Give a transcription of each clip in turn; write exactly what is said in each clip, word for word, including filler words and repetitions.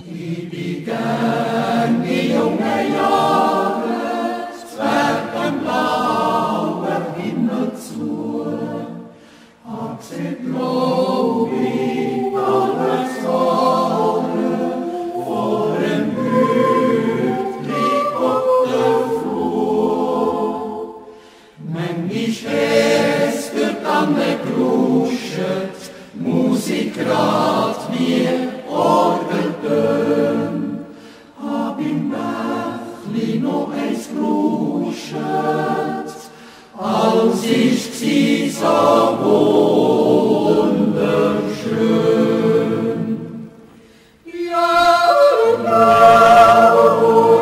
Ich bin gern die jungen Jahre, Zwerg blauer Himmel zu. Hab sie glaub ich alle Sonne vor dem Hütli auf der Flur. Manchmal es wird an der Gruschet, Musik grad wie Orgeltön. Hab im Bächli noch eins gruschet, als ich g'si so wunderschön. Ja, ja, oh,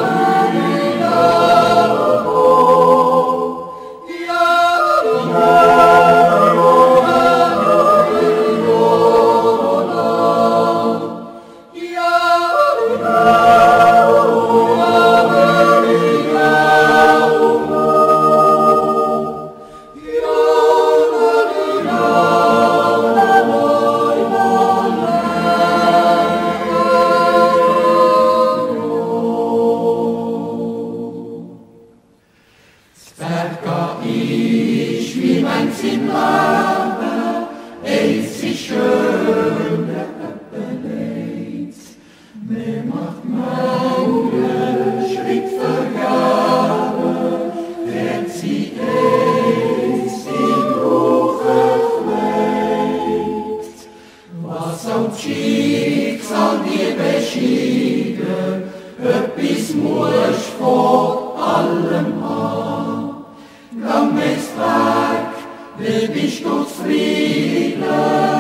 ja, oh, ja, ja, oh, ich wie mein Sinn Leben, es ist schön, der Leid. Mir macht manche Schritt vergaben, wird sie es in Ruhe pflegt. Was auch das Schicksal dir beschieden, etwas muss vor allem haben. Gang es weg, wie bist du zufrieden?